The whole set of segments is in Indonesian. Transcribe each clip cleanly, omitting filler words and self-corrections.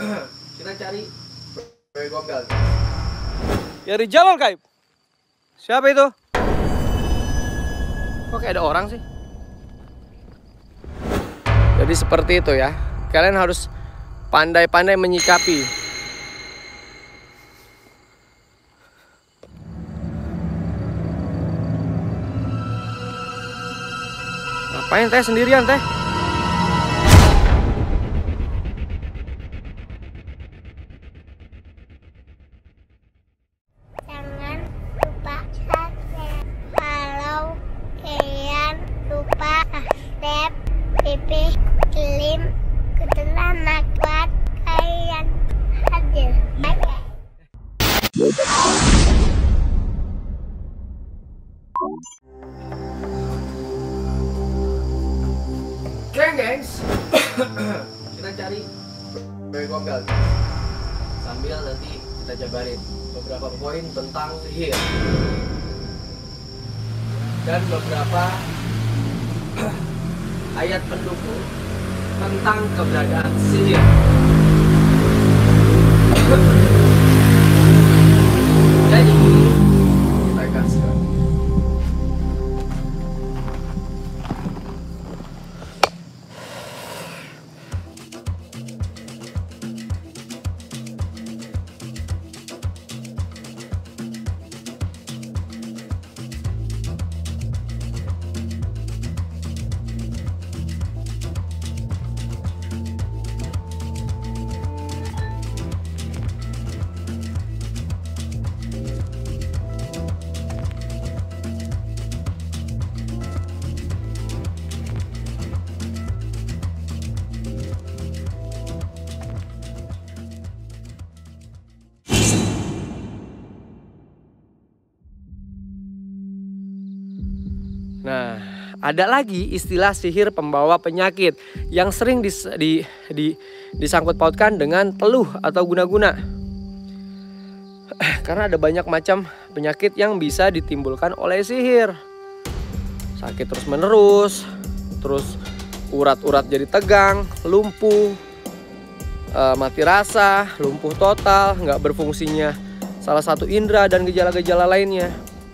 Kita cari gombel. Ya Rijal Gaib. Siapa itu? Kok kayak ada orang sih? Jadi seperti itu ya. Kalian harus pandai-pandai menyikapi. Ngapain teh sendirian teh? Jangan lupa subscribe. Kalau kalian lupa subscribe, Pipi Slim Kuntilanak buat kalian hadir. Bye. Gengs, kita cari gombel sambil nanti kita jabarin beberapa poin tentang sihir dan beberapa ayat pendukung tentang keberadaan sihir. Jadi kita gaskan. Nah, ada lagi istilah sihir pembawa penyakit yang sering disangkut pautkan dengan teluh atau guna-guna. Karena ada banyak macam penyakit yang bisa ditimbulkan oleh sihir. Sakit terus menerus, terus urat-urat jadi tegang, lumpuh, mati rasa, lumpuh total, nggak berfungsinya salah satu indera dan gejala-gejala lainnya.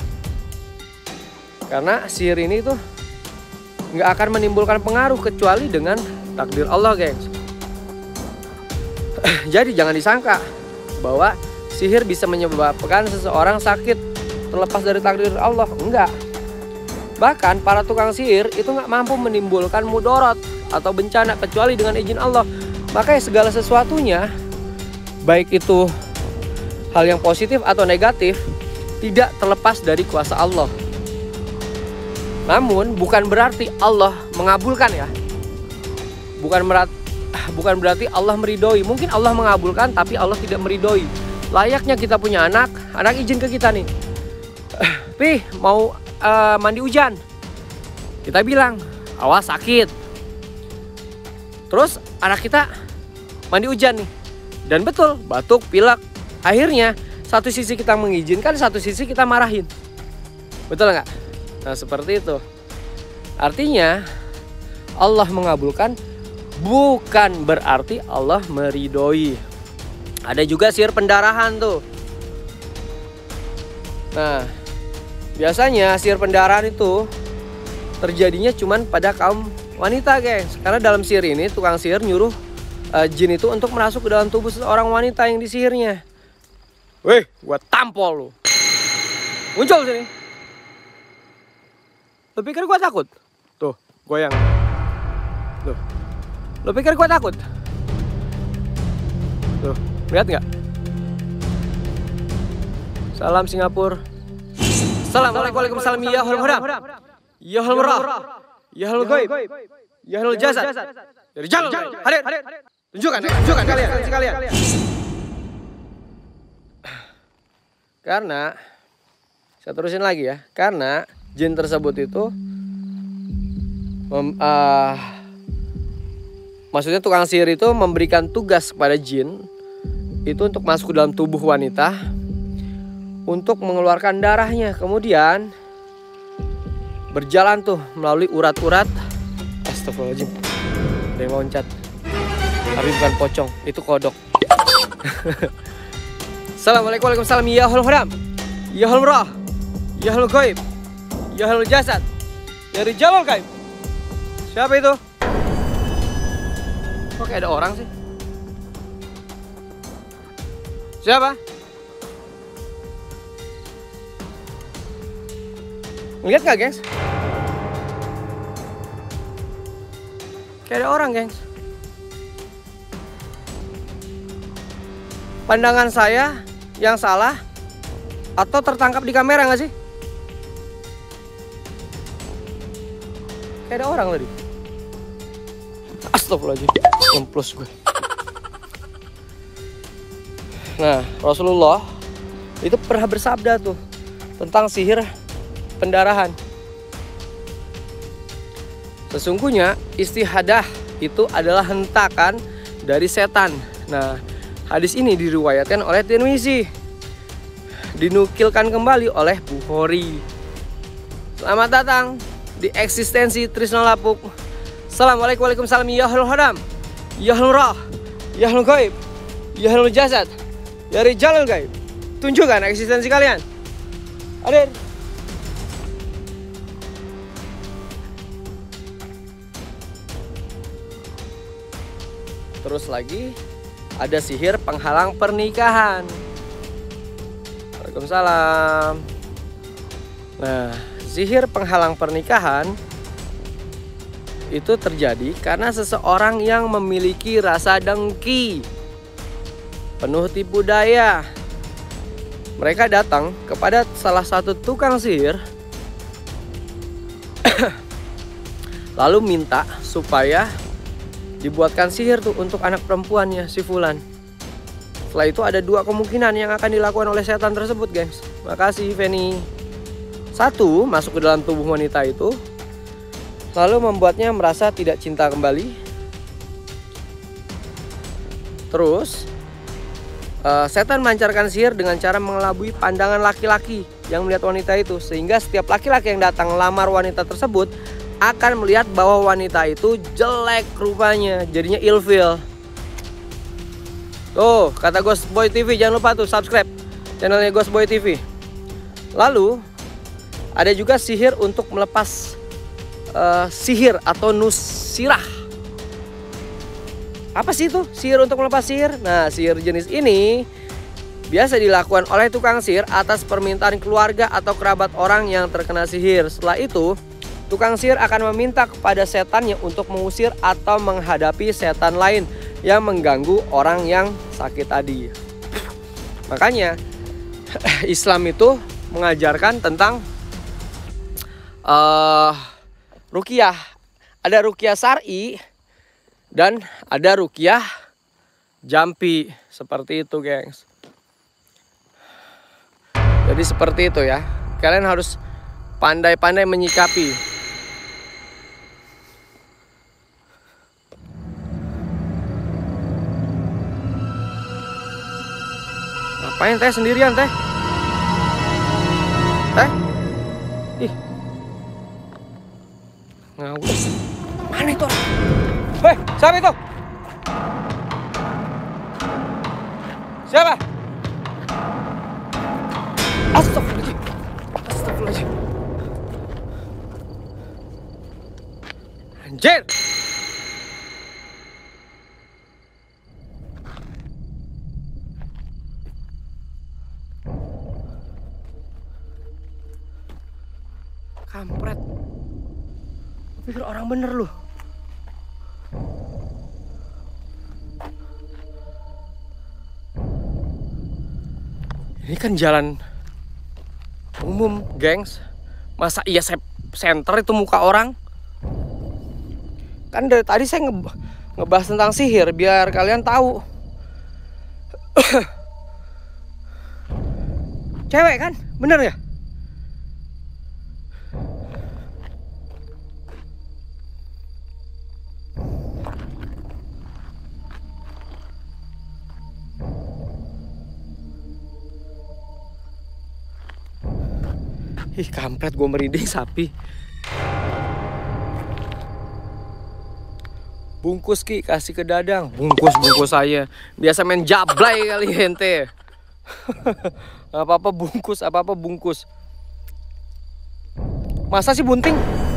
Karena sihir ini tuh nggak akan menimbulkan pengaruh kecuali dengan takdir Allah, gengs. Jadi jangan disangka bahwa sihir bisa menyebabkan seseorang sakit terlepas dari takdir Allah. Enggak. Bahkan para tukang sihir itu nggak mampu menimbulkan mudorot atau bencana kecuali dengan izin Allah. Makanya segala sesuatunya, baik itu hal yang positif atau negatif, tidak terlepas dari kuasa Allah. Namun bukan berarti Allah mengabulkan ya. Bukan berarti Allah meridhoi. Mungkin Allah mengabulkan tapi Allah tidak meridhoi. Layaknya kita punya anak izin ke kita nih. Pih, mau mandi hujan. Kita bilang, awas sakit. Terus anak kita mandi hujan nih. Dan betul, batuk, pilek. Akhirnya satu sisi kita mengizinkan, satu sisi kita marahin. Betul nggak? Nah seperti itu. Artinya Allah mengabulkan bukan berarti Allah meridhoi. Ada juga sihir pendarahan tuh. Nah biasanya sihir pendarahan itu terjadinya cuman pada kaum wanita, gengs. Karena dalam sihir ini tukang sihir nyuruh jin itu untuk masuk ke dalam tubuh seorang wanita yang disihirnya. Weh, gua tampol lu. Muncul sini. Lo pikir gue takut? Tuh, goyang. Tuh. Lo pikir gue takut? Tuh, lihat nggak? Salam Singapura. Assalamualaikum warahmatullahi wabarakatuh. Ya hal merah. Ya hal gaib. Ya hal jasad. Dari jalan. Hadir. Tunjukkan kalian. Karena saya terusin lagi ya. Karena jin tersebut itu maksudnya tukang sihir itu memberikan tugas kepada jin itu untuk masuk ke dalam tubuh wanita untuk mengeluarkan darahnya, kemudian berjalan tuh melalui urat-urat. Astagfirullahaladzim, ada yang loncat. Tapi bukan pocong, itu kodok. Assalamualaikum waalaikumsalam. Ya hul hudam, ya hul roh, ya hul goib, ya hul jasad, ya rijalul gaib. Siapa itu? Kok kayak ada orang sih? Siapa? Lihat gak, gengs? Kayak ada orang, gengs. Pandangan saya yang salah atau tertangkap di kamera gak sih? Kayak ada orang tadi. Astagfirullahaladzim, nemplos gue. Nah, Rasulullah itu pernah bersabda tuh tentang sihir pendarahan. Sesungguhnya istihadah itu adalah hentakan dari setan. Nah, hadis ini diriwayatkan oleh Tirmizi, dinukilkan kembali oleh Bukhari. Selamat datang di eksistensi Trisno Lapuk. Assalamualaikum waalaikumsalam. Ya hul hadam, ya hul roh, ya hul gaib, ya hul jasad, ya rijalul gaib. Tunjukkan eksistensi kalian. Hadir. Terus lagi ada sihir penghalang pernikahan. Waalaikumsalam. Nah, sihir penghalang pernikahan itu terjadi karena seseorang yang memiliki rasa dengki, penuh tipu daya. Mereka datang kepada salah satu tukang sihir lalu minta supaya dibuatkan sihir tuh untuk anak perempuannya si Fulan. Setelah itu ada dua kemungkinan yang akan dilakukan oleh setan tersebut, gengs. Makasih Feni. Satu, masuk ke dalam tubuh wanita itu lalu membuatnya merasa tidak cinta kembali. Terus setan melancarkan sihir dengan cara mengelabui pandangan laki-laki yang melihat wanita itu, sehingga setiap laki-laki yang datang melamar wanita tersebut akan melihat bahwa wanita itu jelek rupanya, jadinya ilfil. Tuh, kata Ghost Boy TV, jangan lupa tuh subscribe channelnya Ghost Boy TV. Lalu ada juga sihir untuk melepas sihir atau nusirah. Apa sih itu sihir untuk melepas sihir? Nah, sihir jenis ini biasa dilakukan oleh tukang sihir atas permintaan keluarga atau kerabat orang yang terkena sihir. Setelah itu tukang sihir akan meminta kepada setannya untuk mengusir atau menghadapi setan lain yang mengganggu orang yang sakit tadi. Makanya Islam itu mengajarkan tentang ruqyah. Ada ruqyah syar'i dan ada ruqyah jampi. Seperti itu, gengs. Jadi seperti itu ya. Kalian harus pandai-pandai menyikapi. Ngapain teh sendirian teh? Teh? Ih. Ngawur. Mana itu orang? Hei, siapa itu? Siapa? Astagfirullahaladzim. Astagfirullahaladzim. Anjir. Kampret. Pikir orang bener lu. Ini kan jalan umum, gengs. Masa iya center itu muka orang? Kan dari tadi saya ngebahas tentang sihir biar kalian tahu. Cewek kan? Bener ya? Ih, kampret, gue merinding sapi. Bungkus Ki, kasih ke Dadang. Bungkus saya. Biasa main jablay kali ente. Apa-apa bungkus. Masa sih bunting?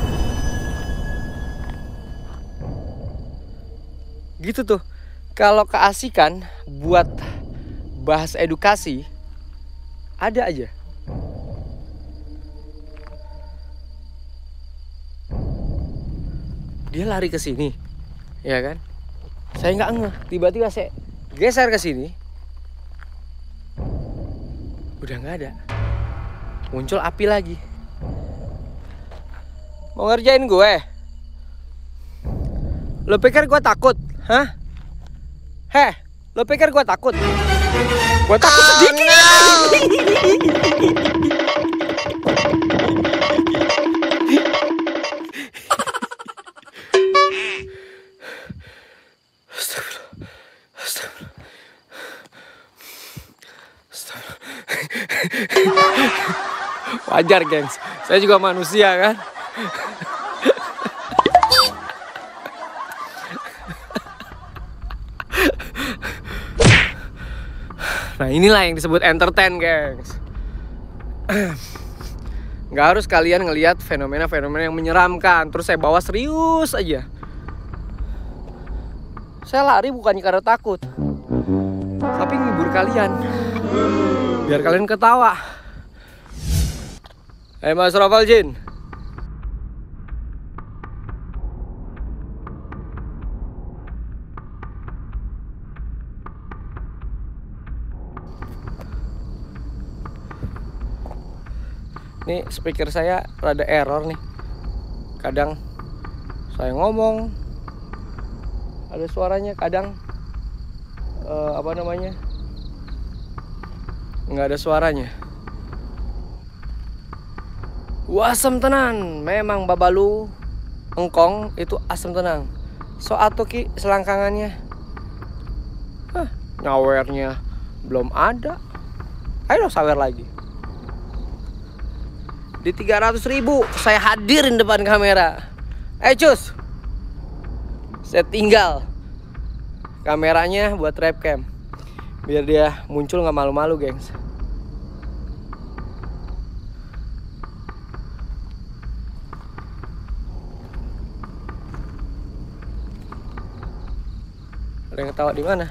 Gitu tuh. Kalau keasikan buat bahas edukasi ada aja. Dia lari ke sini, ya kan? Saya nggak ngeh, tiba-tiba saya geser ke sini, udah nggak ada. Muncul api lagi. Mau ngerjain gue? Lo pikir gue takut? Hah? Heh, lo pikir gue takut? Gue takut sedikit. Wajar gengs, saya juga manusia kan. Nah inilah yang disebut entertain gengs. Nggak harus kalian ngelihat fenomena-fenomena yang menyeramkan terus saya bawa serius aja. Saya lari bukannya karena takut, tapi ngibur kalian biar kalian ketawa. Mas Raval Jin. Nih speaker saya rada error nih. Kadang saya ngomong ada suaranya, kadang nggak ada suaranya. Asam tenan, memang babalu engkong itu asam tenang. So atuh Ki selangkangannya. Nyawernya belum ada. Ayo sawer lagi. Di 300.000 saya hadirin depan kamera. Cus, saya tinggal kameranya buat trap cam biar dia muncul nggak malu-malu gengs. Ada yang ketawa di mana?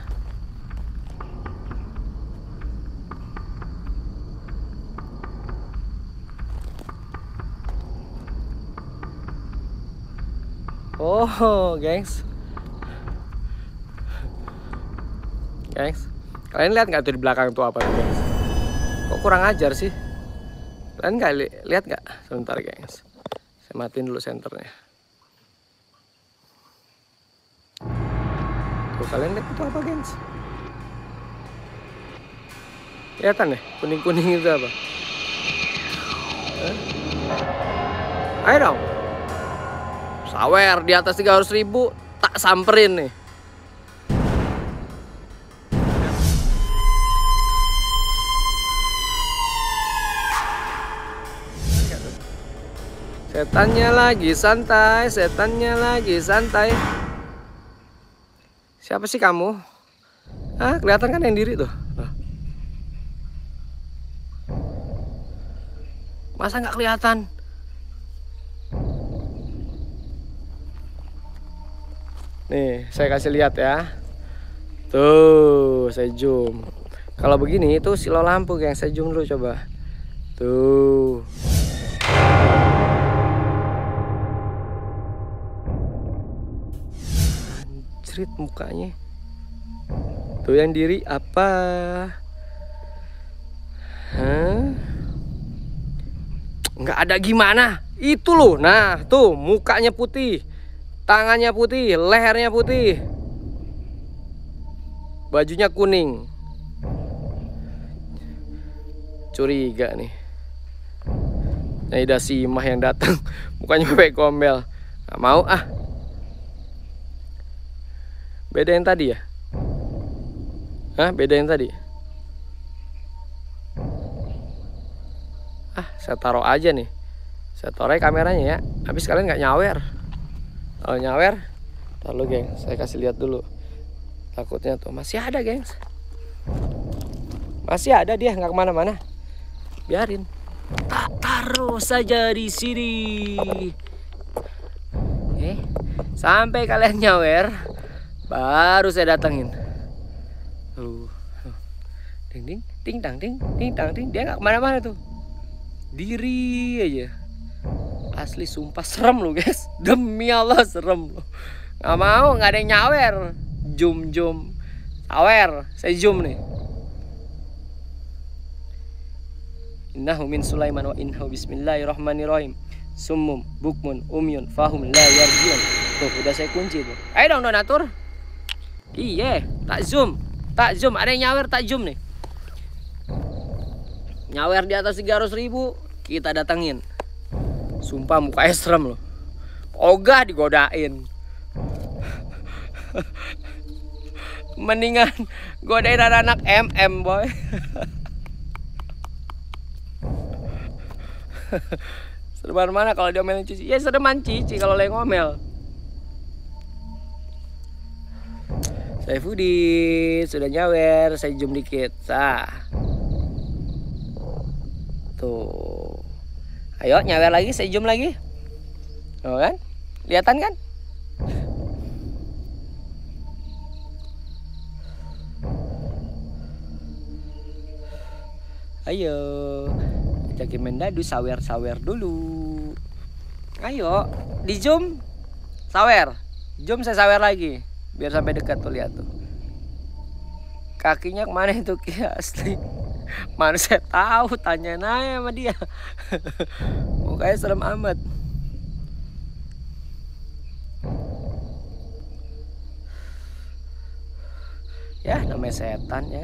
Oh, gengs. Kalian lihat nggak tuh di belakang tuh apa tuh, gengs? Kok kurang ajar sih? Kalian nggak lihat nggak? Sebentar, gengs. Saya matiin dulu senternya. Tuh, kalian lihat itu apa, gengs? Kelihatan deh, kuning-kuning itu apa? Ayo dong. Sawer di atas 300.000 tak samperin nih. Setannya lagi santai, setannya lagi santai. Siapa sih kamu? Kelihatan kan yang diri tuh. Masa nggak kelihatan? Nih, saya kasih lihat ya. Tuh, saya zoom. Kalau begini itu silau lampu, yang saya zoom dulu coba. Tuh. Anjrit mukanya. Tuh yang diri apa? Nggak ada gimana. Itu loh. Nah, tuh mukanya putih. Tangannya putih, lehernya putih, bajunya kuning. Curiga nih. Naida Simah yang datang, mukanya kayak gombel. Nggak mau ah. Beda yang tadi ya? Beda yang tadi. Saya taruh aja nih. Saya taruh kameranya ya. Habis kalian nggak nyawer. Kalau nyawer, Lalu geng, saya kasih lihat dulu. Takutnya tuh masih ada gengs. Masih ada dia, nggak kemana-mana. Biarin. Tak taruh saja di sini. Sampai kalian nyawer, baru saya datengin. Ding ding, ting tang ting, ting tang ting. Dia nggak kemana-mana tuh. Diri aja. Asli sumpah serem loh guys. Demi Allah serem loh. Nggak mau, nggak ada yang nyawer. Jum sawer, saya zoom nih. Innahu min Sulaiman wa innahu bismillahirrahmanirrahim. Summum bukmun umyun fahum la yarjiun. Tuh udah saya kunci tuh. Ayo dong donatur. Iya, tak zoom. Ada yang nyawer tak zoom nih. Nyawer di atas 300.000 kita datangin. Sumpah mukanya serem loh. Ogah digodain. Mendingan godain anak-anak MM boy. Sereman mana kalau diomelin Cici? Ya sereman Cici kalau lagi ngomel. Saya Fudi sudah nyawer, saya zoom dikit. Tuh. Ayo nyawer lagi, saya zoom lagi. Oh kan? Kelihatan kan? Ayo, ajakin main dadu, sawer dulu. Ayo, di zoom, sawer, zoom saya sawer lagi, biar sampai dekat tuh lihat tuh. Kakinya kemana itu Kia asli? Mana saya tahu, tanya aja sama dia. Mukanya serem amat. Ya namanya setan ya.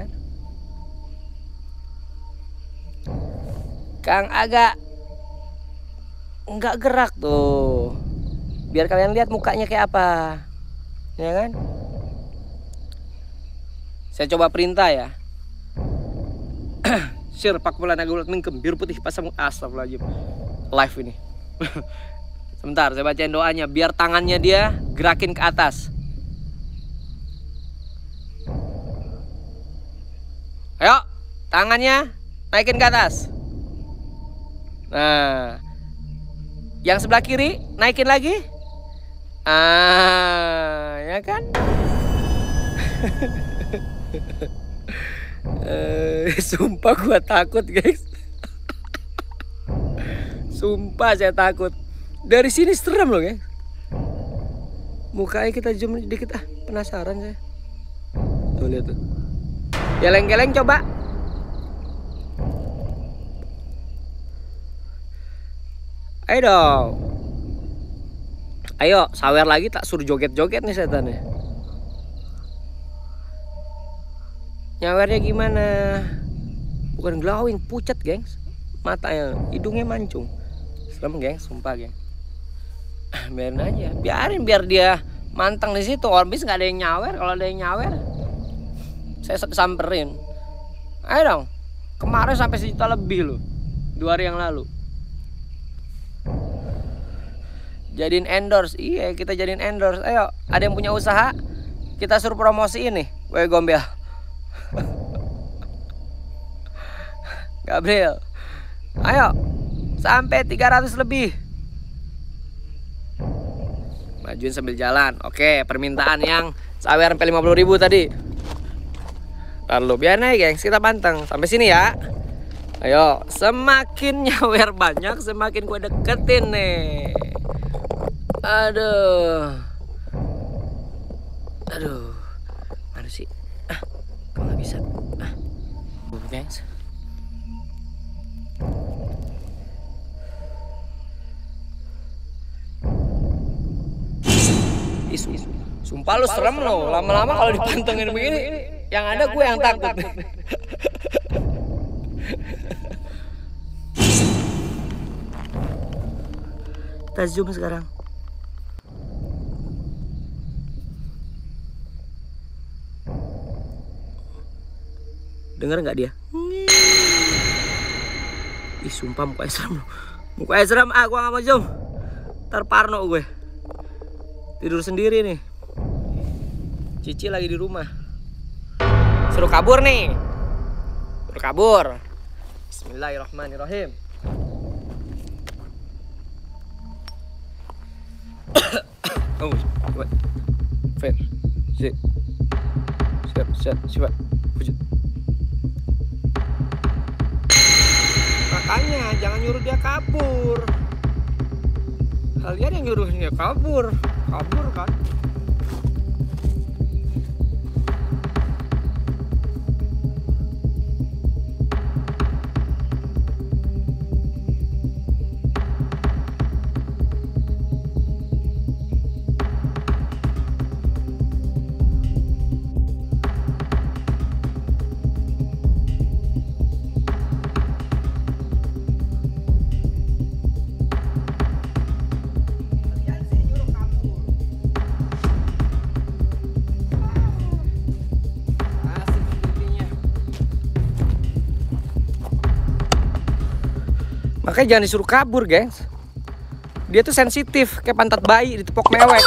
Kang agak nggak gerak tuh, biar kalian lihat mukanya kayak apa, ya kan? Saya coba perintah ya. Sir pak bulan agulat mingkem biru putih pasang astagfirullahaladzim. Live ini. Sebentar saya bacain doanya biar tangannya dia gerakin ke atas. Ayo tangannya naikin ke atas. Nah, yang sebelah kiri naikin lagi. Ya kan? Sumpah gua takut guys. Sumpah saya takut. Dari sini serem loh guys. Mukanya kita zoom dikit penasaran saya. Tuh lihat tuh. Geleng-geleng coba. Ayo dong. Ayo sawer lagi, tak suruh joget-joget nih setannya. Nyawernya gimana? Bukan glowing, pucat gengs. Matanya, hidungnya mancung. Serem gengs, sumpah gengs. Biarin aja, biar dia manteng di situ. Orbis nggak ada yang nyawer. Kalau ada yang nyawer, saya samperin. Ayo dong. Kemarin sampai 1 juta lebih loh, 2 hari yang lalu. Jadiin endorse, iya kita jadiin endorse. Ayo, ada yang punya usaha, kita suruh promosi ini. Weh gombel. Gabriel. Ayo, sampai 300 lebih. Majuin sambil jalan. Oke, permintaan yang sawer sampai 50.000 tadi. Lalu biar naik gengs, kita panteng. Sampai sini ya. Ayo, semakin nyawer banyak, semakin gue deketin nih. Aduh, mana sih? Kok nggak bisa? Gengs. Sumpah lu serem lo. Lama-lama kalau dipantengin begini, yang ada gue yang takut. Kita zoom sekarang. Dengar nggak dia? Ih sumpah mukanya serem. Mukanya serem. Gua nggak mau zoom. Ntar parno gue. Tidur sendiri nih. Cici lagi di rumah. Suruh kabur nih. Suruh kabur. Bismillahirrahmanirrahim. Oh, coba. Fair. Sit. Coba. Wujud. Makanya jangan nyuruh dia kabur. Kalian yang nyuruh dia kabur. Kabur kan? Makanya jangan disuruh kabur, gengs. Dia tuh sensitif, kayak pantat bayi ditepok mewek.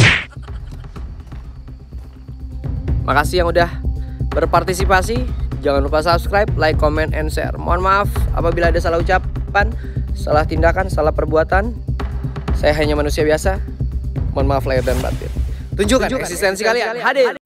Makasih yang udah berpartisipasi. Jangan lupa subscribe, like, comment, and share. Mohon maaf apabila ada salah ucapan, salah tindakan, salah perbuatan. Saya hanya manusia biasa. Mohon maaf lahir dan batin. Tunjukkan eksistensi kalian. Hadir.